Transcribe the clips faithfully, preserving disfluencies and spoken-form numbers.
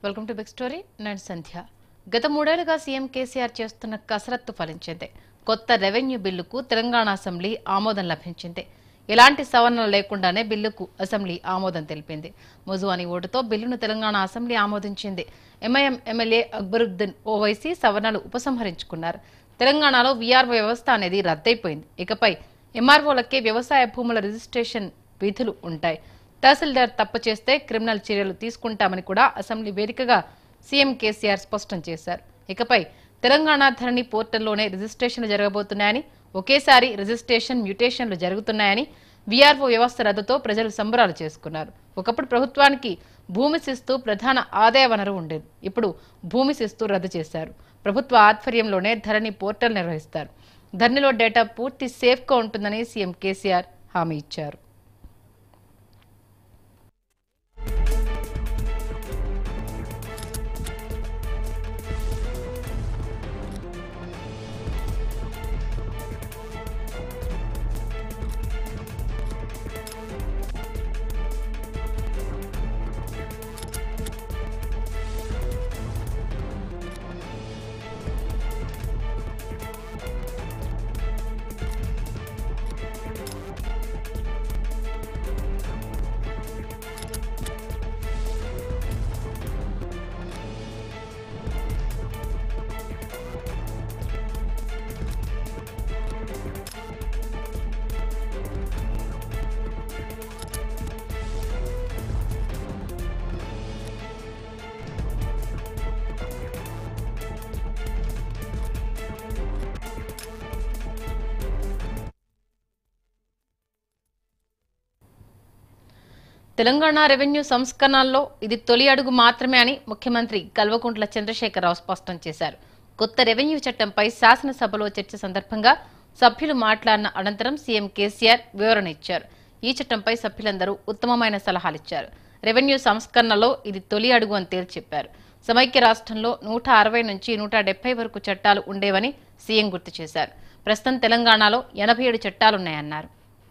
Welcome to big story. నేను సంధ్య. గత మూడేళ్లుగా సీఎం కేసీఆర్ చేస్తున్న కసరత్తు ఫలించింది. కొత్త రెవెన్యూ బిల్లుకు తెలంగాణ అసెంబ్లీ ఆమోదం లభించింది. ఎలాంటి సవరణలు లేకుండానే బిల్లుకు అసెంబ్లీ ఆమోదం తెలిపింది. ముజువాని ఓటుతో బిల్లును తెలంగాణ అసెంబ్లీ ఆమోదించింది. ఎంఐఎం ఎమ్మెల్యే అక్బరుద్దీన్ ఓవైసీ సవరణలు ఉపసంహరించుకున్నారు. తెలంగాణలో వీఆర్ఓ వ్యవస్థ అనేది రద్దయిపోయింది. ఇకపై ఎంఆర్ఓలకే వ్యవసాయ భూముల రిజిస్ట్రేషన్ విధులు ఉంటాయి. తహసీల్దార్ తప్పు చేస్తే క్రిమినల్ చర్యలు తీసుకుంటామని కూడా అసెంబ్లీ వేదికగా సీఎం కేసీఆర్ స్పష్టం చేశారు. ఇకపై తెలంగాణ ధరణి పోర్టల్లోనే రిజిస్ట్రేషన్లు జరగబోతున్నాయని, ఒకేసారి రిజిస్ట్రేషన్ మ్యూటేషన్లు జరుగుతున్నాయని, వీఆర్ఓ వ్యవస్థ రద్దుతో ప్రజలు సంబరాలు చేసుకున్నారు. ఒకప్పుడు ప్రభుత్వానికి భూమి శిస్తు ప్రధాన ఆదాయ వనరు ఉండేది. ఇప్పుడు భూమి శిస్తు రద్దు చేశారు. ప్రభుత్వ ఆధ్వర్యంలోనే ధరణి పోర్టల్ నిర్వహిస్తారు. ధరణిలో డేటా పూర్తి సేఫ్గా ఉంటుందని సీఎం కేసీఆర్ హామీ ఇచ్చారు. తెలంగాణ రెవెన్యూ సంస్కరణల్లో ఇది తొలి అడుగు మాత్రమే అని ముఖ్యమంత్రి కల్వకుంట్ల చంద్రశేఖరరావు స్పష్టం చేశారు. కొత్త రెవెన్యూ చట్టంపై శాసనసభలో చర్చ సందర్భంగా సభ్యులు మాట్లాడిన అనంతరం సీఎం కేసీఆర్ వివరణ ఇచ్చారు. ఈ చట్టంపై సభ్యులందరూ ఉత్తమమైన సలహాలిచ్చారు. రెవెన్యూ సంస్కరణలో ఇది తొలి అడుగు అని తేల్చి చెప్పారు. సమైక్య రాష్ట్రంలో నూట అరవై నుంచి నూట డెబ్బై వరకు చట్టాలు ఉండేవని సీఎం గుర్తు చేశారు. ప్రస్తుతం తెలంగాణలో ఎనభై ఏడు చట్టాలున్నాయన్నారు.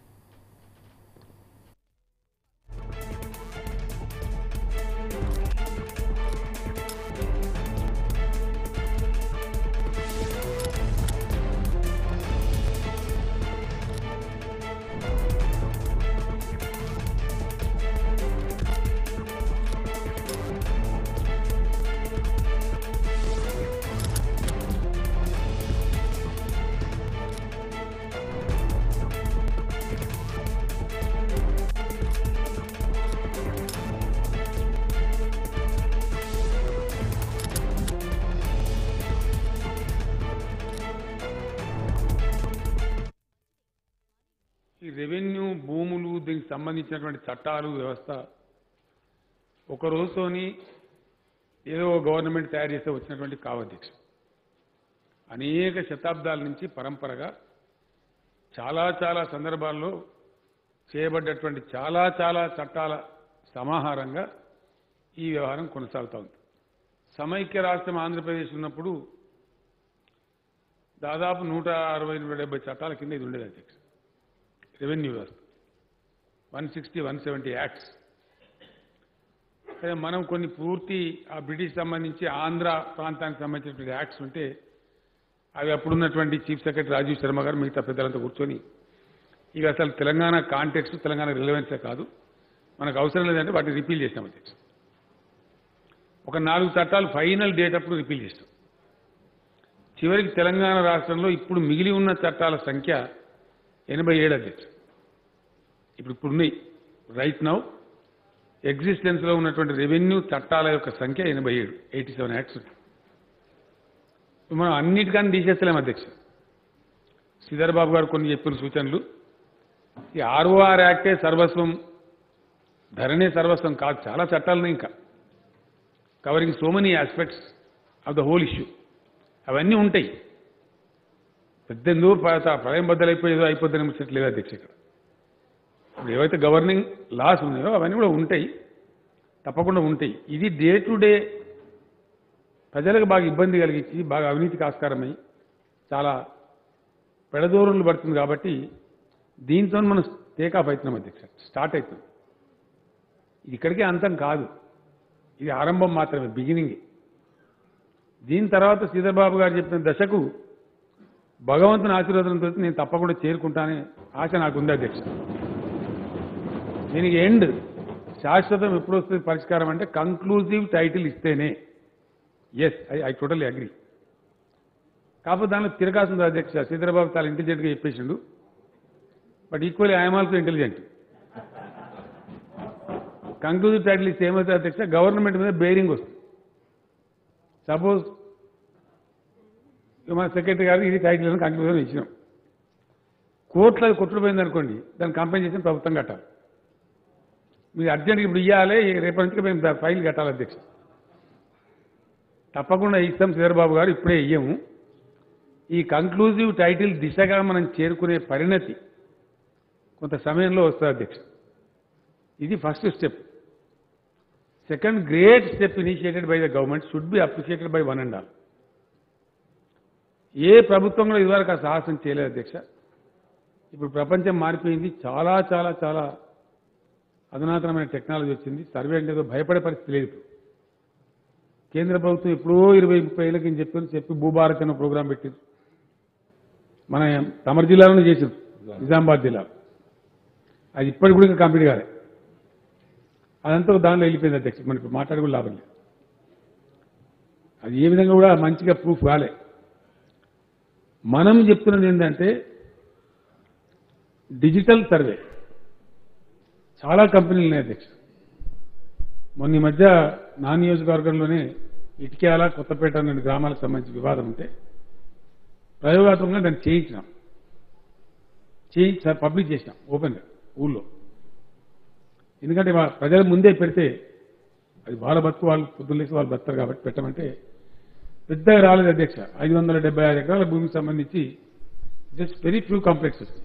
ఈ రెవెన్యూ భూములు దీనికి సంబంధించినటువంటి చట్టాలు వ్యవస్థ ఒక రోజుతోని ఏదో గవర్నమెంట్ తయారు చేస్తే వచ్చినటువంటి కావధ్యక్ష అనేక శతాబ్దాల నుంచి పరంపరగా చాలా చాలా సందర్భాల్లో చేయబడ్డటువంటి చాలా చాలా చట్టాల సమాహారంగా ఈ వ్యవహారం కొనసాగుతూ ఉంది. సమైక్య రాష్ట్రం ఆంధ్రప్రదేశ్ ఉన్నప్పుడు దాదాపు నూట అరవై నూట డెబ్బై చట్టాల కింద ఇది ఉండేది అధ్యక్ష. రెవెన్యూ వ్యవస్థ one sixty one seventy acts. మనం కొన్ని పూర్తి ఆ బ్రిటిష్ సంబంధించి ఆంధ్ర ప్రాంతానికి సంబంధించినటువంటి యాక్ట్స్ ఉంటే అవి అప్పుడున్నటువంటి చీఫ్ సెక్రటరీ రాజీవ్ శర్మ గారు మిగతా పెద్దలంతా కూర్చొని ఇక అసలు తెలంగాణ కాంటెక్స్ట్ తెలంగాణ రిలవెన్సే కాదు, మనకు అవసరం లేదంటే వాటిని రిపీల్ చేసినాం అధ్యక్ష. ఒక నాలుగు చట్టాలు ఫైనల్ డేట్ అప్పుడు రిపీల్ చేసినాం. చివరికి తెలంగాణ రాష్ట్రంలో ఇప్పుడు మిగిలి ఉన్న చట్టాల సంఖ్య ఎనభై ఏడు అధ్యక్ష. ఇప్పుడు ఇప్పుడు ఉన్నాయి రైట్ నౌ ఎగ్జిస్టెన్స్లో ఉన్నటువంటి రెవెన్యూ చట్టాల యొక్క సంఖ్య ఎనభై ఏడు ఎయిటీ సెవెన్ యాక్ట్స్. మనం అన్నిటికన్నా తీసేస్తలేం అధ్యక్ష. శ్రీధర్ బాబు గారు కొన్ని చెప్పిన సూచనలు, ఈ ఆర్ఓఆర్ యాక్టే సర్వస్వం, ధరణే సర్వస్వం కాదు, చాలా చట్టాలున్నాయి ఇంకా covering so many aspects of the whole issue. అవన్నీ ఉంటాయి. పెద్ద ఎందుకు ప్రళయం బద్దలైపోయేదో అయిపోద్దని ముచ్చట్లేదు అధ్యక్ష. ఇక్కడ ఇప్పుడు ఏవైతే గవర్నింగ్ లాస్ ఉన్నాయో అవన్నీ కూడా ఉంటాయి, తప్పకుండా ఉంటాయి. ఇది డే టు డే ప్రజలకు బాగా ఇబ్బంది కలిగించి బాగా అవినీతికి ఆస్కారమై చాలా పెడదోరులు పడుతుంది. కాబట్టి దీంతో మనం టేకాఫ్ అవుతున్నాం అధ్యక్ష, స్టార్ట్ అవుతుంది. ఇది ఇక్కడికే అంతం కాదు. ఇది ఆరంభం మాత్రమే, బిగినింగ్. దీని తర్వాత శ్రీధర్ బాబు గారు చెప్పిన దశకు భగవంతుని ఆశీర్వాదంతో నేను తప్పకుండా చేరుకుంటానే ఆశ నాకుంది అధ్యక్ష. దీనికి ఎండ్ శాశ్వతం ఎప్పుడు వస్తుంది పరిష్కారం అంటే కంక్లూజివ్ టైటిల్ ఇస్తేనే. Yes, I I totally agree. కాకపోతే దానిలో తిరగాల్సింది అధ్యక్ష. శ్రీధర్ బాబు చాలా ఇంటెలిజెంట్గా చెప్పేసిండు, but equally I'm also intelligent. Conclusive title ఇస్తే ఏమవుతుంది అధ్యక్ష, గవర్నమెంట్ మీద బేరింగ్ వస్తుంది. సపోజ్ మన సెక్రటరీ గారు ఇది టైటిల్ అని కంక్లూజన్ ఇచ్చినాం, కోర్టులో కొట్టుకుపోయింది అనుకోండి, దాన్ని కంపెన్సేషన్ ప్రభుత్వం కట్టాలి. మీరు అర్జెంట్గా ఇప్పుడు ఇవ్వాలి, రేపటి నుంచి మేము ఫైల్ కట్టాలి అధ్యక్ష. తప్పకుండా ఇస్తాం శ్రీధర్ బాబు గారు, ఇప్పుడే ఇయ్యము. ఈ కంక్లూజివ్ టైటిల్ దిశగా మనం చేరుకునే పరిణతి కొంత సమయంలో వస్తుంది అధ్యక్ష. ఇది first step. Second great step initiated by the government should be appreciated by one and all. ఏ ప్రభుత్వం కూడా ఇదివరకు ఆ సాహసం చేయలేదు అధ్యక్ష. ఇప్పుడు ప్రపంచం మారిపోయింది, చాలా చాలా చాలా అధునాతనమైన టెక్నాలజీ వచ్చింది. సర్వే అంటే ఏదో భయపడే పరిస్థితి లేదు. ఇప్పుడు కేంద్ర ప్రభుత్వం ఎప్పుడో ఇరవై ముప్పై ఏళ్ళకి అని చెప్పి చెప్పి భూభారత్ అనే ప్రోగ్రాం పెట్టింది. మన తమర్ జిల్లాలోనే చేసింది, నిజామాబాద్ జిల్లాలో. అది ఇప్పటికి కూడా ఇంకా కంప్లీట్ కాలే. అదంతా దానిలో వెళ్ళిపోయింది అధ్యక్ష. మనకి ఇప్పుడు మాట్లాడి కూడా లాభం లేదు. అది ఏ విధంగా కూడా మంచిగా ప్రూఫ్ కాలే. మనం చెప్తున్నది ఏంటంటే డిజిటల్ సర్వే. చాలా కంపెనీలు ఉన్నాయి అధ్యక్ష. మొన్న ఈ మధ్య నా నియోజకవర్గంలోనే ఇటిక్యాల, కొత్తపేట అనే గ్రామాలకు సంబంధించి వివాదం ఉంటే ప్రయోగాత్మకంగా దాన్ని చేయించినాం, చేయించి పబ్లిక్ చేసినాం ఓపెన్గా ఊళ్ళో. ఎందుకంటే ప్రజల ముందే పెడితే అది వాళ్ళ బతుకు, వాళ్ళు పొద్దున్న లేసి వాళ్ళు బతుతారు కాబట్టి పెట్టమంటే పెద్దగా రాలేదు అధ్యక్ష. ఐదు వందల డెబ్బై ఐదు ఎకరాల భూమికి సంబంధించి జస్ట్ వెరీ ఫ్యూ కంప్లైంట్స్ వస్తాయి.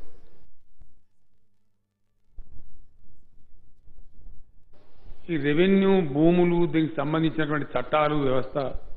ఈ రెవెన్యూ భూములు, దీనికి సంబంధించినటువంటి చట్టాలు, వ్యవస్థ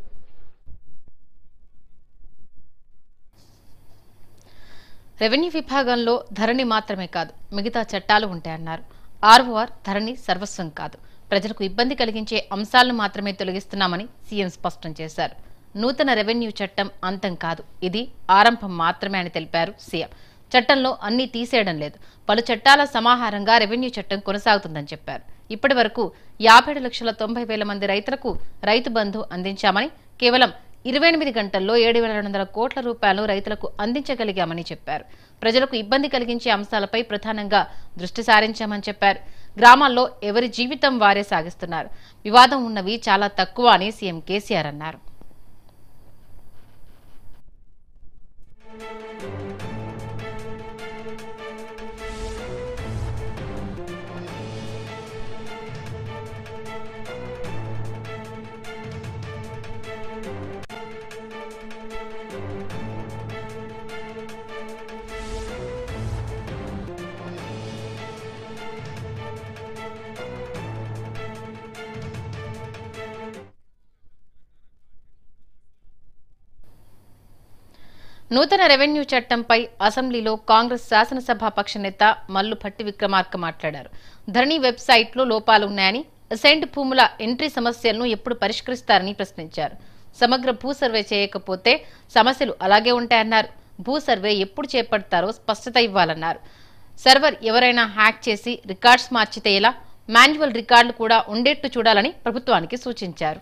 రెవెన్యూ విభాగంలో ధరణి మాత్రమే కాదు, మిగతా చట్టాలు ఉంటాయన్నారు. ఆర్ఓఆర్ ధరణి సర్వస్వం కాదు, ప్రజలకు ఇబ్బంది కలిగించే అంశాలను మాత్రమే తొలగిస్తున్నామని సీఎం స్పష్టం చేశారు. నూతన రెవెన్యూ చట్టం అంతం కాదు, ఇది ఆరంభం మాత్రమే అని తెలిపారు సీఎం. చట్టంలో అన్నీ తీసేయడం లేదు, పలు చట్టాల సమాహారంగా రెవెన్యూ చట్టం కొనసాగుతుందని చెప్పారు. ఇప్పటి వరకు యాభై ఏడు లక్షల తొంభై వేల మంది రైతులకు రైతు బంధు అందించామని, కేవలం ఇరవై ఎనిమిది గంటల్లో ఏడు వేల రెండు వందల కోట్ల రూపాయలు రైతులకు అందించగలిగామని చెప్పారు. ప్రజలకు ఇబ్బంది కలిగించే అంశాలపై ప్రధానంగా దృష్టి సారించామని చెప్పారు. గ్రామాల్లో ఎవరి జీవితం వారే సాగిస్తున్నారు, వివాదం ఉన్నవి చాలా తక్కువ అని సీఎం కేసీఆర్ అన్నారు. నూతన రెవెన్యూ చట్టంపై అసెంబ్లీలో కాంగ్రెస్ శాసనసభాపక్ష నేత మల్లు భట్టి విక్రమార్క మాట్లాడారు. ధరణి వెబ్సైట్లో లోపాలు ఉన్నాయని, అసైన్డ్ భూముల ఎంట్రీ సమస్యలను ఎప్పుడు పరిష్కరిస్తారని ప్రశ్నించారు. సమగ్ర భూ సర్వే చేయకపోతే సమస్యలు అలాగే ఉంటాయన్నారు. భూ సర్వే ఎప్పుడు చేపడతారో స్పష్టత ఇవ్వాలన్నారు. సర్వర్ ఎవరైనా హ్యాక్ చేసి రికార్డ్స్ మార్చితే ఎలా, మాన్యువల్ రికార్డులు కూడా ఉండేట్టు చూడాలని ప్రభుత్వానికి సూచించారు.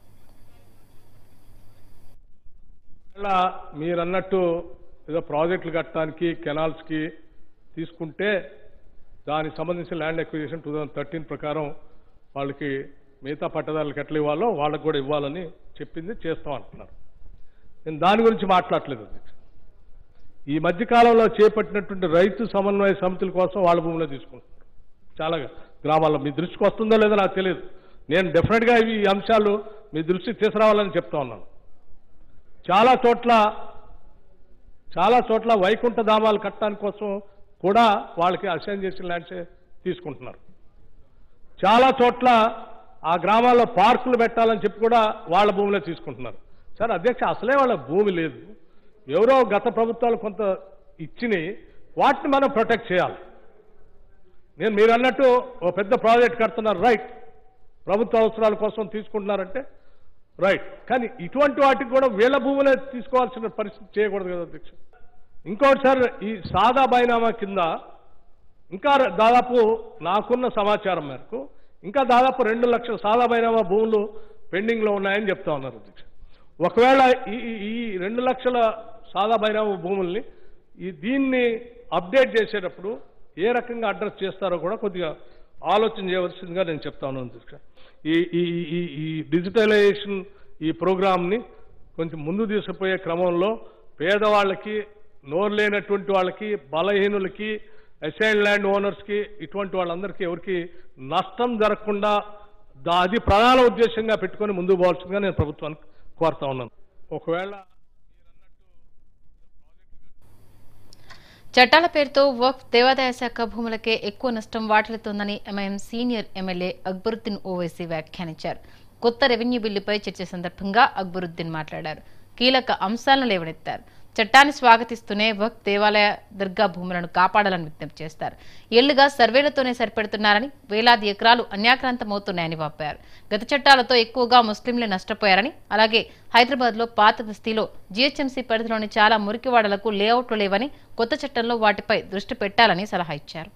మీరన్నట్టు ఏదో ప్రాజెక్టులు కట్టడానికి, కెనాల్స్కి తీసుకుంటే దానికి సంబంధించిన land acquisition two thousand thirteen ప్రకారం వాళ్ళకి మిగతా పట్టదారులకు ఎట్లా ఇవ్వాలో వాళ్ళకు కూడా ఇవ్వాలని చెప్పింది, చేస్తాం అంటున్నారు. నేను దాని గురించి మాట్లాడలేదు. ఈ మధ్యకాలంలో చేపట్టినటువంటి రైతు సమన్వయ సమితుల కోసం వాళ్ళ భూమిలో తీసుకుంటున్నారు చాలా గ్రామాల్లో. మీ దృష్టికి వస్తుందో లేదో నాకు తెలియదు. నేను డెఫినెట్గా ఈ అంశాలు మీ దృష్టికి తీసుకురావాలని చెప్తా ఉన్నాను. చాలా చోట్ల చాలా చోట్ల వైకుంఠ ధామాలు కట్టడానికి కోసం కూడా వాళ్ళకి అసైన్ చేసిన ల్యాండ్స్ తీసుకుంటున్నారు. చాలా చోట్ల ఆ గ్రామాల్లో పార్కులు పెట్టాలని చెప్పి కూడా వాళ్ళ భూమిలో తీసుకుంటున్నారు. సార్ అధ్యక్ష, అసలే వాళ్ళ భూమి లేదు, ఎవరో గత ప్రభుత్వాలు కొంత ఇచ్చిని వాటిని మనం ప్రొటెక్ట్ చేయాలి. నేను మీరు అన్నట్టు ఓ పెద్ద ప్రాజెక్ట్ కడుతున్నారు, రైట్, ప్రభుత్వ అవసరాల కోసం తీసుకుంటున్నారంటే రైట్. కానీ ఇటువంటి వాటికి కూడా వీళ్ళ భూములే తీసుకోవాల్సిన పరిస్థితి చేయకూడదు కదా అధ్యక్ష. ఇంకోటి సార్, ఈ సాదా బైనామా కింద ఇంకా దాదాపు నాకున్న సమాచారం మేరకు ఇంకా దాదాపు రెండు లక్షల సాదా బైనామా భూములు పెండింగ్లో ఉన్నాయని చెప్తా ఉన్నారు అధ్యక్ష. ఒకవేళ ఈ ఈ రెండు లక్షల సాదా బైనామా భూముల్ని ఈ దీన్ని అప్డేట్ చేసేటప్పుడు ఏ రకంగా అడ్రస్ చేస్తారో కూడా కొద్దిగా ఆలోచన చేయవలసిందిగా నేను చెప్తా ఉన్నాను అధ్యక్ష. ఈ ఈ ఈ డిజిటలైజేషన్ ఈ ప్రోగ్రామ్ని కొంచెం ముందు తీసుకుపోయే క్రమంలో పేదవాళ్ళకి, నోరు లేనటువంటి వాళ్ళకి, బలహీనులకి, అసైన్ ల్యాండ్ ఓనర్స్కి, ఇటువంటి వాళ్ళందరికీ ఎవరికి నష్టం జరగకుండా దా అది ప్రధాన ఉద్దేశంగా పెట్టుకొని ముందుకు పోవాల్సిందిగా నేను ప్రభుత్వానికి కోరుతా ఉన్నాను. ఒకవేళ చట్టాల పేరుతో వక్ఫ్ దేవాదాయ శాఖ భూములకే ఎక్కువ నష్టం వాటిల్లుతోందని MIM senior MLA Akbaruddin Owaisi వ్యాఖ్యానించారు. కొత్త రెవెన్యూ బిల్లుపై చర్చ సందర్భంగా అక్బరుద్దీన్ మాట్లాడారు. కీలక అంశాలను లేవనెత్తారు. చట్టాన్ని స్వాగతిస్తూనే వక్ఫ్ దేవాలయ దర్గా భూములను కాపాడాలని విజ్ఞప్తి చేస్తారు. ఏళ్లుగా సర్వేలతోనే సరిపెడుతున్నారని, వేలాది ఎకరాలు అన్యాక్రాంతమవుతున్నాయని వాపారు. గత చట్టాలతో ఎక్కువగా ముస్లింలే నష్టపోయారని, అలాగే హైదరాబాద్ లో పాత బస్తీలో జీహెచ్ఎంసీ పరిధిలోని చాలా మురికివాడలకు లేఅవుట్లు లేవని, కొత్త చట్టంలో వాటిపై దృష్టి పెట్టాలని సలహా ఇచ్చారు.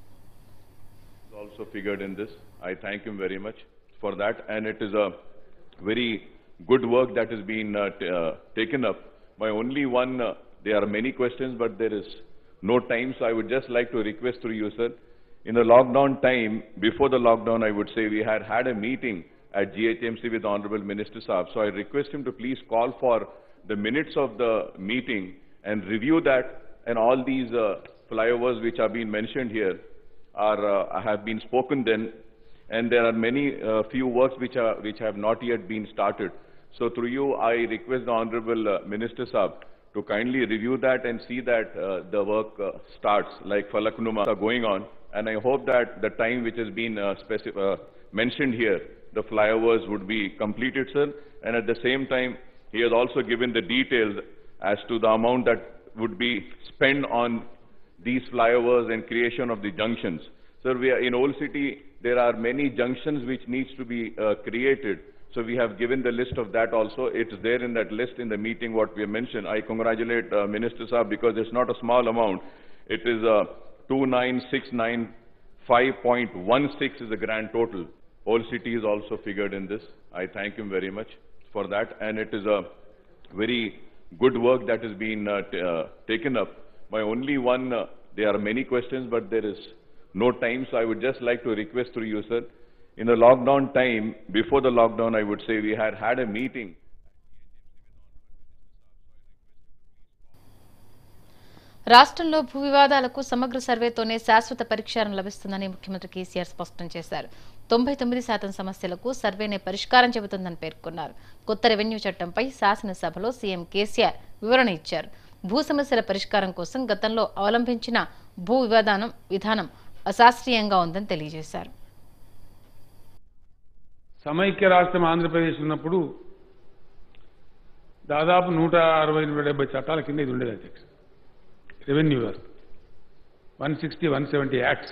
Also figured in this. I thank him very much for that, and it is a very good work that has been uh, t uh, taken up. My only one, uh, there are many questions, but there is no time, so I would just like to request through you, sir. In the lockdown time, before the lockdown, I would say we had had a meeting at G H M C with the Honorable Minister Saab, so I request him to please call for the minutes of the meeting and review that, and all these uh, flyovers which have been mentioned here are uh, have been spoken then, and there are many uh, few works which are which have not yet been started. So through you, I request the Honorable uh, Minister Saab to kindly review that and see that uh, the work uh, starts, like Falaknuma are going on, and I hope that the time which has been uh, specif uh, mentioned here, the flyovers would be completed, sir, and at the same time, he has also given the details as to the amount that would be spent on these flyovers and creation of the junctions. Sir, we are in Old City, there are many junctions which needs to be uh, created. So we have given the list of that also. It's there in that list in the meeting what we have mentioned. I congratulate uh, Minister Saab because it's not a small amount. It is uh, two nine six nine five point one six is the grand total. Old City is also figured in this. I thank him very much for that, and it is a very good work that has been uh, t uh, taken up. My only one, uh, there are many questions, but there is no time, so I would just like to request through you, sir. In the lockdown time, before the lockdown, I would say we had had a meeting. రాష్ట్రంలో భూ వివాదాలకు సమగ్ర సర్వేతోనే శాశ్వత పరిష్కారం లభిస్తుందని ముఖ్యమంత్రి కేసీఆర్ స్పష్టం చేశారు. తొంభై తొమ్మిది శాతం సమస్యలకు సర్వేనే పరిష్కారం చెబుతుందని పేర్కొన్నారు. కొత్త రెవెన్యూ చట్టంపై శాసనసభలో సీఎం కేసీఆర్ వివరణ ఇచ్చారు. భూ సమస్యల పరిష్కారం కోసం గతంలో అవలంబించిన భూ వివాదానం విధానం అశాస్త్రీయంగా ఉందని తెలియజేశారు. సమైక్య రాష్ట్రం ఆంధ్రప్రదేశ్ ఉన్నప్పుడు దాదాపు నూట అరవై నూట డెబ్బై చట్టాల కింద ఇది ఉండేది అధ్యక్ష. రెవెన్యూ వ్యవస్థ one sixty one seventy acts.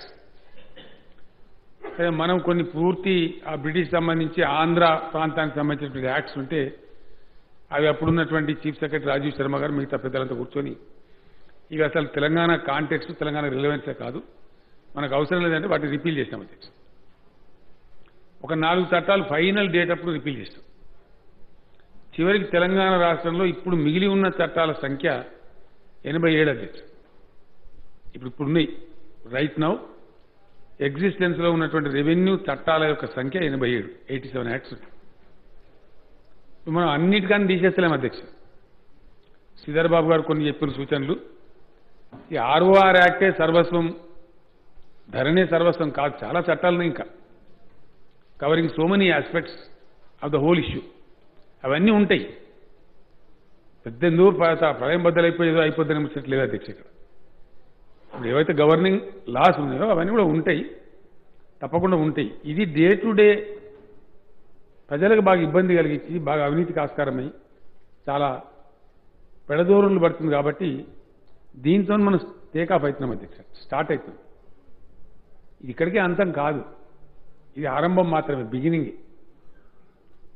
మనం కొన్ని పూర్తి ఆ బ్రిటిష్ సంబంధించి ఆంధ్ర ప్రాంతానికి సంబంధించినటువంటి యాక్ట్స్ ఉంటే అవి అప్పుడున్నటువంటి చీఫ్ సెక్రటరీ రాజీవ్ శర్మ గారు మిగతా పెద్దలంతా కూర్చొని ఇక అసలు తెలంగాణ కాంటెక్స్ట్ తెలంగాణ రిలవెన్సే కాదు, మనకు అవసరం లేదంటే వాటిని రిపీల్ చేసినాం అధ్యక్ష. ఒక నాలుగు చట్టాలు ఫైనల్ డేట్ అప్పుడు రిపీల్ చేస్తాం. చివరికి తెలంగాణ రాష్ట్రంలో ఇప్పుడు మిగిలి ఉన్న చట్టాల సంఖ్య ఎనభై ఏడు అధ్యక్ష. ఇప్పుడు ఇప్పుడు ఉన్నాయి రైట్ నౌ ఎగ్జిస్టెన్స్లో ఉన్నటువంటి రెవెన్యూ చట్టాల యొక్క సంఖ్య ఎనభై ఏడు ఎయిటీ సెవెన్ యాక్ట్స్ ఉన్నాయి. మనం అన్నిటికన్నా తీసేస్తలేం అధ్యక్ష. శ్రీధర్ బాబు గారు కొన్ని చెప్పిన సూచనలు, ఈ ఆర్ఓఆర్ యాక్టే సర్వస్వం, ధరణే సర్వస్వం కాదు, చాలా చట్టాలున్నాయి ఇంకా covering so many aspects of the whole issue. అవన్నీ ఉంటాయి. పెద్ద ఎందుకు ప్రళయం బద్దలైపోయేదో అయిపోద్దని ముచ్చట్లేదు అధ్యక్ష. ఇక్కడ ఇప్పుడు ఏవైతే గవర్నింగ్ లాస్ ఉన్నాయో అవన్నీ కూడా ఉంటాయి, తప్పకుండా ఉంటాయి. ఇది డే టు డే ప్రజలకు బాగా ఇబ్బంది కలిగించి బాగా అవినీతికి ఆస్కారమై చాలా పెడదూరులు పడుతుంది. కాబట్టి దీంతో మనం టేకాఫ్ అవుతున్నాం అధ్యక్ష, స్టార్ట్ అవుతుంది. ఇది ఇక్కడికే అంతం కాదు, ఇది ఆరంభం మాత్రమే, బిగినింగ్.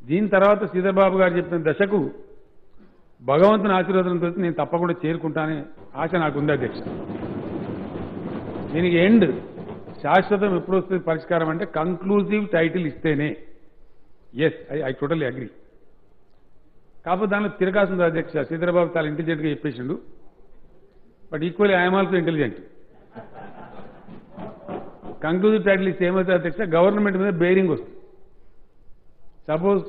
దీని తర్వాత శ్రీధర్ బాబు గారు చెప్పిన దశకు భగవంతుని ఆశీర్వాదంతో నేను తప్పకుండా చేరుకుంటానే ఆశ నాకుంది అధ్యక్ష. దీనికి ఎండ్ శాశ్వతం ఎప్పుడు వస్తుంది పరిష్కారం అంటే కంక్లూజివ్ టైటిల్ ఇస్తేనే. Yes I I totally agree. కాకపోతే దానిలో తిరగాల్సింది అధ్యక్ష. శ్రీధర్ బాబు చాలా ఇంటెలిజెంట్గా చెప్పేసిండు, but equally I'm also intelligent. Conclusive title ఇస్తే ఏమవుతుంది అధ్యక్ష, గవర్నమెంట్ మీద బేరింగ్ వస్తుంది. సపోజ్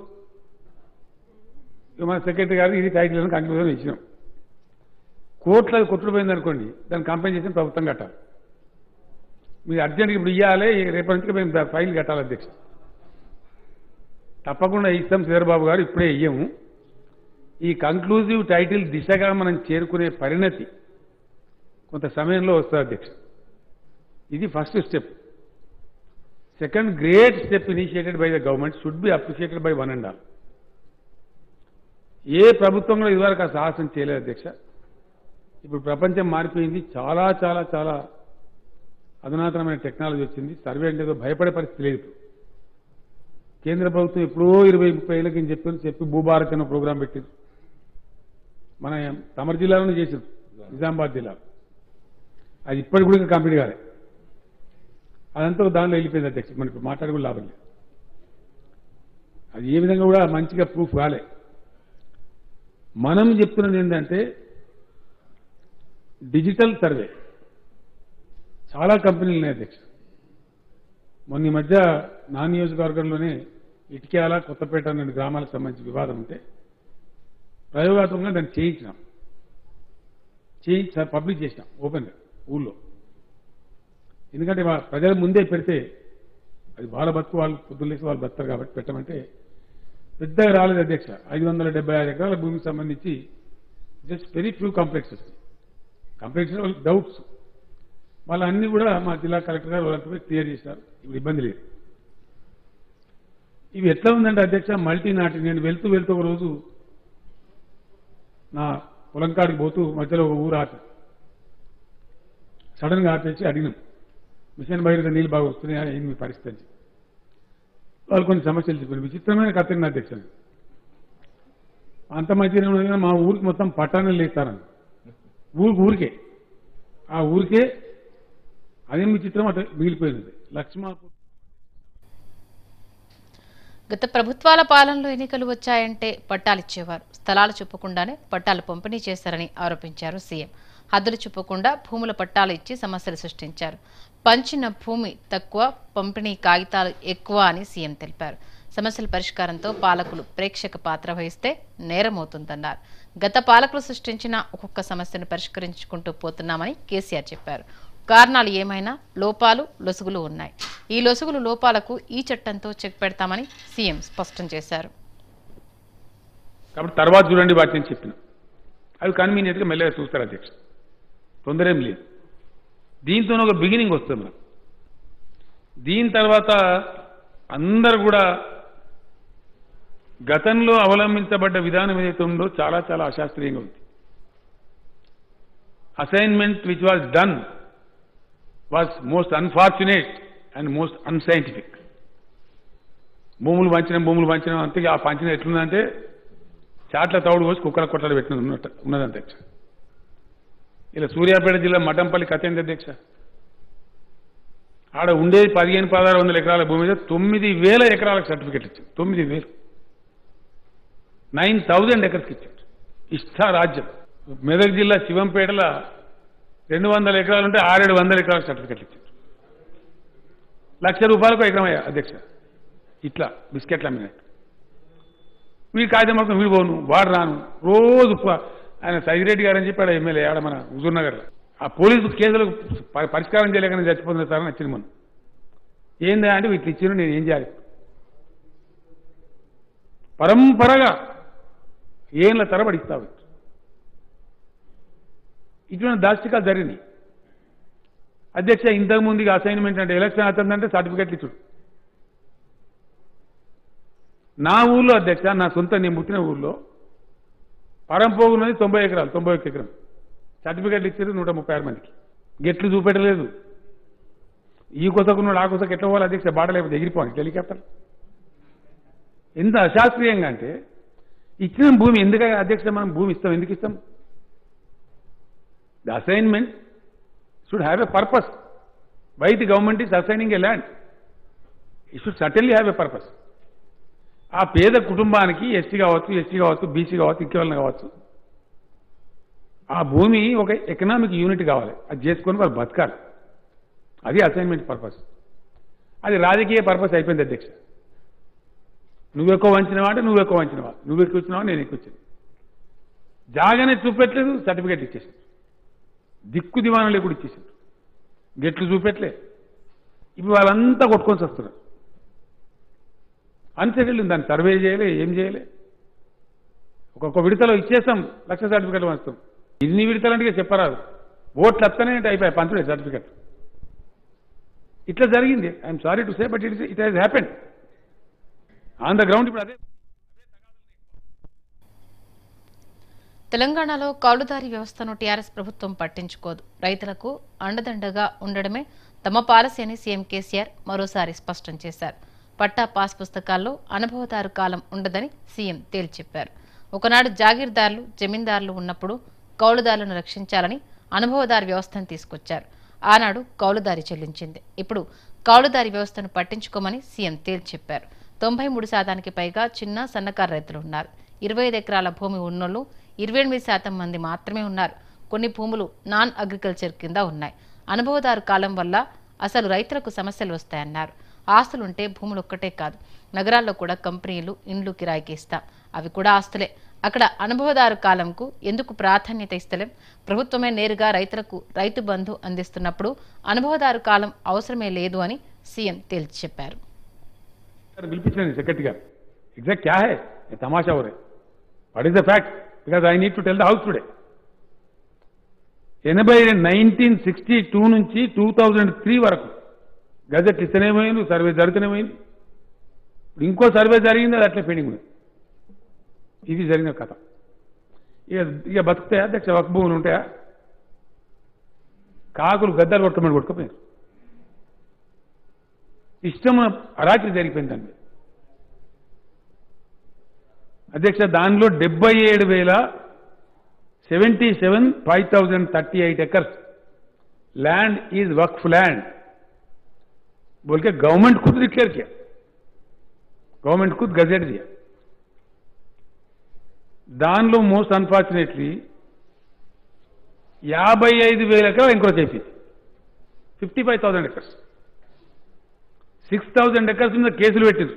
మన సెక్రటరీ గారు ఇది టైటిల్ అని కంక్లూజన్ ఇచ్చినాం, కోర్టులో అది కొట్టుకుపోయింది అనుకోండి, దాన్ని కంపెన్సేషన్ ప్రభుత్వం కట్టాలి. మీరు అర్జెంట్గా ఇప్పుడు ఇవ్వాలి, రేపటి నుంచి మేము ఫైల్ కట్టాలి అధ్యక్ష. తప్పకుండా ఇస్తాం శ్రీధర్ బాబు గారు, ఇప్పుడే ఇయ్యము. ఈ కంక్లూజివ్ టైటిల్ దిశగా మనం చేరుకునే పరిణతి కొంత సమయంలో వస్తుంది అధ్యక్ష. ఇది first step. Second great step initiated by the government should be appreciated by one and all. ఏ ప్రభుత్వంలో ఇదివరకు ఆ సాహసం చేయలేదు అధ్యక్ష. ఇప్పుడు ప్రపంచం మారిపోయింది, చాలా చాలా చాలా అధునాతనమైన టెక్నాలజీ వచ్చింది. సర్వే అంటే ఏదో భయపడే పరిస్థితి లేదు. కేంద్ర ప్రభుత్వం ఎప్పుడో ఇరవై ముప్పై ఏళ్ళకి అని చెప్పి చెప్పి భూభారత్ అనే ప్రోగ్రాం పెట్టింది. మన తమర్ జిల్లాలోనే చేసింది, నిజామాబాద్ జిల్లా. అది ఇప్పటికి కూడా కంప్లీట్ కాలే. అదంతా దానిలో వెళ్ళిపోయింది అధ్యక్ష. మనకి ఇప్పుడు మాట్లాడి కూడా లాభం లేదు. అది ఏ విధంగా కూడా మంచిగా ప్రూఫ్ కాలే. మనం చెప్తున్నది ఏంటంటే డిజిటల్ సర్వే చాలా కంపెనీలు ఉన్నాయి అధ్యక్ష. మొన్న ఈ మధ్య నా నియోజకవర్గంలోనే ఇటిక్యాల, కొత్తపేట అనే గ్రామాలకు సంబంధించి వివాదం ఉంటే ప్రయోగాత్మకంగా దాన్ని చేయించినాం, చేయించి పబ్లిక్ చేసినాం ఓపెన్గా ఊళ్ళో. ఎందుకంటే ప్రజల ముందే పెడితే అది వాళ్ళ బతుకు, వాళ్ళు పొద్దులేసి వాళ్ళు బతారు కాబట్టి పెట్టమంటే పెద్దగా రాలేదు అధ్యక్ష. ఐదు వందల డెబ్బై ఆరు ఎకరాల భూమికి సంబంధించి just very few complexes complexes doubts వాళ్ళ అన్ని కూడా మా జిల్లా కలెక్టర్ గారు వాళ్ళంతా క్లియర్ చేశారు. ఇప్పుడు ఇబ్బంది లేదు. ఇవి ఎట్లా ఉందంటే అధ్యక్ష మల్టీ నాటి. నేను వెళ్తూ వెళ్తూ ఒక రోజు నా పొలంకాడికి పోతూ మధ్యలో ఒక ఊరు ఆపి సడన్గా ఆపేసి అడిగినాం, మిషన్ బయట నీళ్ళు బాగా వస్తున్నాయా, ఏంది మీ పరిస్థితి అని. వాళ్ళు కొన్ని సమస్యలు చెప్పారు. విచిత్రమైన కథ అధ్యక్ష. అంత మంచిగా మా ఊరికి మొత్తం పట్టాణాలు లేస్తారని, ఊరికి ఊరికే ఆ ఊరికే అదేం విచిత్రం అట్లా మిగిలిపోయింది. లక్ష్మాపూర్ గత ప్రభుత్వాల పాలనలో ఎన్నికలు వచ్చాయంటే పట్టాలిచ్చేవారు, స్థలాలు చెప్పకుండానే పట్టాలు పంపిణీ చేశారని ఆరోపించారు సీఎం. హద్దులు చెప్పకుండా భూముల పట్టాలు ఇచ్చి సమస్యలు సృష్టించారు. పంచిన భూమి తక్కువ, పంపిణీ కాగితాలు ఎక్కువ అని సీఎం తెలిపారు. సమస్యల పరిష్కారంతో పాలకులు ప్రేక్షక పాత్ర వహిస్తే నేరమవుతుందన్నారు. గత పాలకులు సృష్టించిన ఒక్కొక్క సమస్యను పరిష్కరించుకుంటూ పోతున్నామని కేసీఆర్ చెప్పారు. కారణాలు ఏమైనా లోపాలు లొసుగులు ఉన్నాయి. ఈ లొసుగులు లోపాలకు ఈ చట్టంతో చెక్ పెడతామని సీఎం స్పష్టం చేశారు. కాబట్టి తర్వాత చూడండి వాటి నేను చెప్పిన అవి కన్వీనియంట్గా మెల్లగా చూస్తారు అధ్యక్ష, తొందర ఏం లేదు. దీంతో ఒక బిగినింగ్ వస్తుంది మనకు. దీని తర్వాత అందరు కూడా గతంలో అవలంబించబడ్డ విధానం ఏదైతే ఉందో చాలా చాలా అశాస్త్రీయంగా ఉంది. Assignment which was done was most unfortunate and most unscientific. భూములు పంచడం భూములు పంచడం అంతే. ఆ పంచడం ఎట్లుందంటే చాట్ల తౌడు పోసి కుక్కల కొట్టలు పెట్టినది ఉన్నట్టు ఉన్నది అధ్యక్ష. ఇలా సూర్యాపేట జిల్లా మఠంపల్లి కథ ఏంటి అధ్యక్ష, ఆడ ఉండేది పదిహేను పదహారు వందల ఎకరాల భూమి మీద తొమ్మిది వేల ఎకరాలకు సర్టిఫికెట్ ఇచ్చారు. తొమ్మిది వేలు నైన్ థౌజండ్ ఎకర్స్కి ఇచ్చారు. ఇష్టా రాజ్యం. మెదక్ జిల్లా శివంపేటల రెండు వందల ఎకరాలు ఉంటే ఆరేడు వందల ఎకరాలకు సర్టిఫికెట్లు ఇచ్చారు. లక్ష రూపాయలకు ఎకరం అయ్యా అధ్యక్ష. ఇట్లా బిస్కెట్లు అమ్మినట్టు. వీడి కాగితం మొత్తం వీడు పోను, వాడు రాను. రోజు ఆయన సైదిరెడ్డి గారు అని చెప్పాడు ఎమ్మెల్యే ఆడ మన హుజూర్ నగర్లో. ఆ పోలీసు కేసులకు పరిష్కారం చేయలేకనే చచ్చిపోతుంది సార్ అని వచ్చింది మనం. ఏందా అంటే వీటిని ఇచ్చిన నేను ఏం చేయాలి? పరంపరగా ఏళ్ళ తరబడి ఇస్తావు. ఇటువంటి దాష్టికాలు జరిగింది అధ్యక్ష. ఇంతకుముందుగా అసైన్మెంట్ అంటే ఎలక్షన్ అవుతుందంటే సర్టిఫికెట్లు ఇచ్చుడు. నా ఊళ్ళో అధ్యక్ష, నా సొంత నేను పుట్టిన ఊళ్ళో పరంపోగున్నది తొంభై ఎకరాలు, తొంభై ఒక్క ఎకరం. సర్టిఫికెట్లు ఇచ్చారు నూట ముప్పై ఆరు మందికి. గెట్లు చూపెట్టలేదు. ఈ కొసకున్నాడు ఆ కొసకు ఎట్లా పోవాలి అధ్యక్ష? బాట లేకపోతే ఎగిరిపోవాలి హెలికాప్టర్. ఎంత అశాస్త్రీయంగా అంటే ఇచ్చిన భూమి ఎందుకంటే అధ్యక్ష మనం భూమి ఇస్తాం ఎందుకు ఇస్తాం the assignment should have a purpose why the government is assigning a land it should certainly have a purpose ఆ పేద కుటుంబానికి ఎస్టీ కావచ్చు ఎస్టీ కావచ్చు బీసీ కావచ్చు ఇంకెవరైనా కావచ్చు ఆ భూమి ఒక ఎకనామిక్ యూనిట్ కావాలి అది చేసుకొని వాళ్ళు బతకాలి అది అసైన్మెంట్ పర్పస్ అది రాజకీయ పర్పస్ అయిపోయింది అధ్యక్ష నువ్వు ఎక్కువ వంచినవా అంటే నువ్వు ఎక్కువ వంచినవా నువ్వు ఎక్కువ ఇచ్చినవా నేను ఎక్కువ ఇచ్చాను జాగానే చూపెట్టలేదు సర్టిఫికేట్ ఇచ్చేసాను దిక్కు దివాణం లేకుండా ఇచ్చేసాను గెట్లు చూపెట్టలే ఇప్పుడు వాళ్ళంతా కొట్టుకొని వస్తున్నారు అన్సెటిల్డ్ దాన్ని సర్వే చేయలే ఏం చేయలే ఒక్కొక్క విడతలో ఇచ్చేస్తాం లక్ష సర్టిఫికెట్లు వస్తాం ఇన్ని విడతలంటే చెప్పరాదు ఓట్లు వస్తానే అయిపోయాయి పంచుడే సర్టిఫికెట్ ఇట్లా జరిగింది I'm sorry to say but it it has happened on the ground ఇప్పుడు అదే తెలంగాణలో కౌలుదారీ వ్యవస్థను టీఆర్ఎస్ ప్రభుత్వం పట్టించుకోదు రైతులకు అండదండగా ఉండడమే తమ పాలసీ అని సీఎం కేసీఆర్ మరోసారి స్పష్టం చేశారు పట్టా పాస్ పుస్తకాల్లో అనుభవదారు కాలం ఉండదని సీఎం తేల్చెప్పారు ఒకనాడు జాగీర్దారులు జమీందారులు ఉన్నప్పుడు కౌలుదారులను రక్షించాలని అనుభవదారు వ్యవస్థను తీసుకొచ్చారు ఆనాడు కౌలుదారి చెల్లించింది ఇప్పుడు కౌలుదారి వ్యవస్థను పట్టించుకోమని సీఎం తేల్చెప్పారు తొంభై మూడు శాతానికి పైగా చిన్న సన్నకారు రైతులు ఉన్నారు ఇరవై ఐదు ఎకరాల భూమి ఉన్నోళ్లు ఇరవై ఎనిమిది శాతం మంది మాత్రమే ఉన్నారు కొన్ని భూములు నాన్ అగ్రికల్చర్ కింద ఉన్నాయి అనుభవదారు కాలం వల్ల అసలు రైతులకు సమస్యలు వస్తాయన్నారు ఆస్తులుంటే భూములు ఒక్కటే కాదు నగరాల్లో కూడా కంపెనీలు ఇండ్లు కిరాయికి ఇస్తాం అవి కూడా ఆస్తులే అక్కడ అనుభవదారు కాలంకు ఎందుకు ప్రాధాన్యత ఇస్తలేం ప్రభుత్వమే నేరుగా రైతులకు రైతు బంధు అందిస్తున్నప్పుడు అనుభవదారు కాలం అవసరమే లేదు అని సీఎం తేల్చి చెప్పారు పిలిపించాను సెక్రటరీ గారు ఎగ్జాక్ట్ క్యా హై తమాషా హో రే what is the fact because I need to tell the house today ఎనభై నైన్టీన్ సిక్స్టీ టూ నుంచి టూ థౌజండ్ త్రీ వరకు గజెట్ ఇస్తేనే పోయింది సర్వే జరుగుతూనే పోయింది ఇంకో సర్వే జరిగింది అది అట్లే పెండింగ్ ఉంది ఇది జరిగిన కథ ఇక ఇక బతుకుతాయా అధ్యక్ష వక్ భూములు ఉంటాయా కాకులు గద్దలు కొట్టమని కొట్టుకుపోయారు ఇష్టం అరాకిరి జరిగిపోయిందండి అధ్యక్ష దానిలో డెబ్బై ఏడు వేల seventy seven five thousand thirty eight acres land is waqf land बोल के गवर्नमेंट खुद डिक्लेयर किया गवर्नमेंट खुद गजेट दिया దానిలో మోస్ట్ అన్ఫార్చునేట్లీ యాభై ఐదు వేల ఎకరాలు ఎంక్రోచ్ అయిపోయింది fifty five thousand acres six thousand acres మీద కేసులు పెట్టింది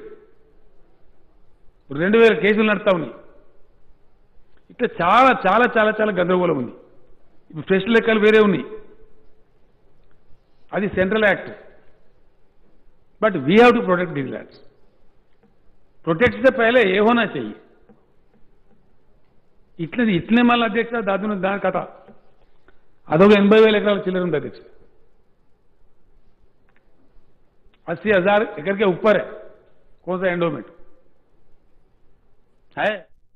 రెండు వేల కేసులు నడుతా ఉన్నాయి ఇట్లా చాలా చాలా చాలా చాలా గందరగోళం ఉంది ఇప్పుడు ఫ్రెష్ లెక్కలు వేరే ఉన్నాయి అది central act but we have to protect these lands protect से पहले ये होना चाहिए इतने इतने मल अध्यक्ष दादू ने दान कथा अदोग एनबे वेल एकर चिल्लर ఉంది अध्यक्ष अस्सी हजार एकड़ के ऊपर है कौन सा एंडोमेंट है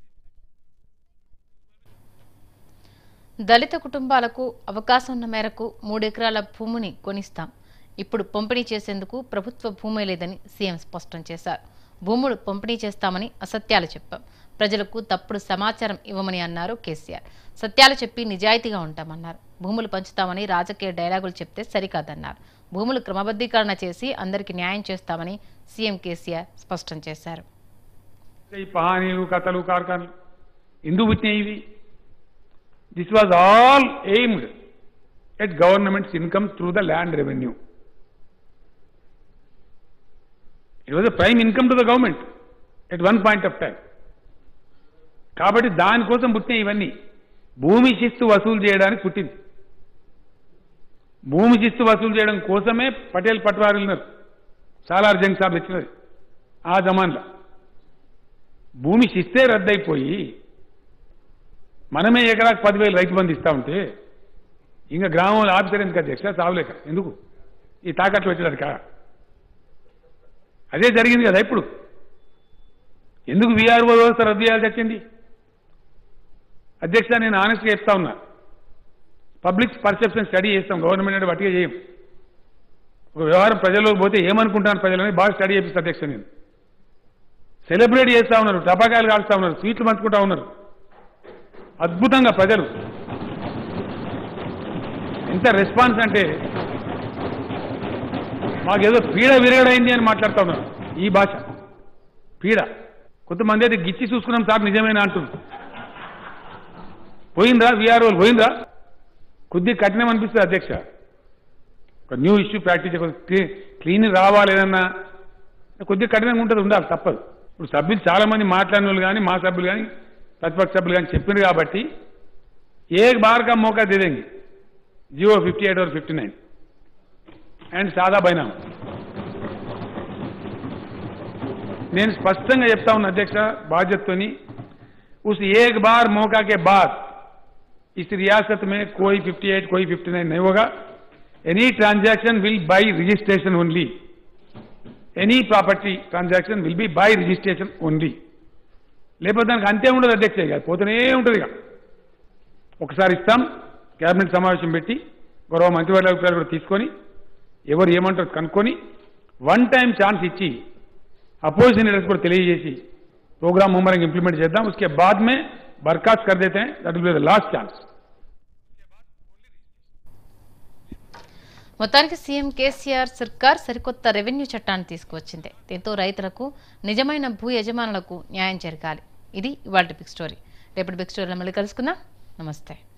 దళిత కుటుంబాలకు అవకాశం ఉన్న మేరకు మూడు ఎకరాల భూమిని కొనిస్తాం ఇప్పుడు పంపిణీ చేసేందుకు ప్రభుత్వ భూమే లేదని సీఎం స్పష్టం చేశారు భూములు పంపిణీ చేస్తామని అసత్యాలు చెప్పాం ప్రజలకు తప్పుడు సమాచారం ఇవ్వమని అన్నారు కేసీఆర్ సత్యాలు చెప్పి నిజాయితీగా ఉంటామన్నారు భూములు పంచుతామని రాజకీయ డైలాగులు చెప్తే సరికాదన్నారు భూములు క్రమబద్ధీకరణ చేసి అందరికీ న్యాయం చేస్తామని సీఎం కేసీఆర్ స్పష్టం చేశారు ఈ పహానీలు కథలు కార్ఖానాలు ఎందుకు వచ్చినాయి ఇవి this was all aimed at government's income through the land revenue it was the prime income to the government at one point of time కాబట్టి దానికోసం పుట్టినాయి ఇవన్నీ భూమి శిస్తు వసూలు చేయడానికి పుట్టింది భూమి శిస్తు వసూలు చేయడం కోసమే పటేల్ పట్వారీలు ఉన్నారు సాలార్ జంగ్ సాబ్ ఇచ్చినది ఆ జమాన్లో భూమి శిస్తే రద్దయిపోయి మనమే ఎకరాకు పదివేలు రైతు బంధు ఇస్తా ఉంటే ఇంకా గ్రామంలో ఆఫీసర్ ఎందుకు అధ్యక్ష సావులేక ఎందుకు ఈ తాకట్లు పెట్టడానికి అదే జరిగింది కదా ఇప్పుడు ఎందుకు వీఆర్ఓ వ్యవస్థ రద్దు చేయాల్సి వచ్చింది అధ్యక్ష నేను ఆనెస్ట్గా చెప్తా ఉన్నా పబ్లిక్ పర్సెప్షన్ స్టడీ చేస్తాం గవర్నమెంట్ అంటే బట్టిగా చేయం ఒక వ్యవహారం ప్రజల్లోకి పోతే ఏమనుకుంటాను ప్రజలని బాగా స్టడీ చేపిస్తా అధ్యక్ష నేను సెలబ్రేట్ చేస్తూ ఉన్నారు, టపాకాయలు కాలుస్తూ ఉన్నారు, స్వీట్లు పంచుకుంటా ఉన్నారు. అద్భుతంగా ప్రజలు ఎంత రెస్పాన్స్ అంటే మాకేదో పీడ విరగడైంది అని మాట్లాడుతూ ఉన్నారు. ఈ భాష పీడ. కొంతమంది అయితే గిచ్చి చూసుకున్నాం సార్ నిజమేనా అంటున్నారు. పోయిందా వీఆర్ఓలు పోయిందా? కొద్దిగా కఠినం అనిపిస్తుంది అధ్యక్ష. ఒక న్యూ ఇష్యూ ప్రాక్టీస్ క్లీన్ రావాలి ఏదన్నా కొద్దిగా కఠినంగా ఉంటుంది, ఉండాలి, తప్పదు. ఇప్పుడు సభ్యులు చాలా మంది మాట్లాడిన వాళ్ళు కానీ మా సభ్యులు కానీ ప్రతిపక్ష సభ్యులు కానీ చెప్పింది కాబట్టి ఏ బార్ కా మౌకా దే దేంగే జియో ఫిఫ్టీ ఎయిట్ और फिफ्टी नाइन అండ్ సాదా బైనామా. నేను స్పష్టంగా చెప్తా ఉన్నా అధ్యక్ష బాధ్యతతోని, उस एक बार मौका के बाद इस रियासत में कोई अट्ठावन कोई उनसठ नहीं होगा. Any transaction will by registration only. Any property transaction will be by registration only. లేకపోతే దానికి అంతే ఉండదు అధ్యక్ష, ఇక పోతూనే ఉంటుంది. ఇక ఒకసారి ఇస్తాం, కేబినెట్ సమావేశం పెట్టి గౌరవ మంత్రివర్గ అభిప్రాయాలు కూడా తీసుకొని ఎవరు ఏమంటారు కనుక్కొని వన్ టైం ఛాన్స్ ఇచ్చి अपोजिशन लीडर्स को తెలియజేసి प्रोग्राम मुमरंग इंप्लीमेंट చేద్దాం. उसके बाद में बर्खास्त कर देते हैं. That will be the last chance. మొత్తానికి సీఎం కేసీఆర్ సర్కార్ సరికొత్త రెవెన్యూ చట్టాన్ని తీసుకువచ్చింది. దీంతో రైతులకు, నిజమైన భూ యజమానులకు న్యాయం జరగాలి. ఇది ఇవాల్టి బిగ్ స్టోరీ. రేపటి బిగ్ స్టోరీలో మళ్ళీ కలుసుకుందాం. నమస్తే.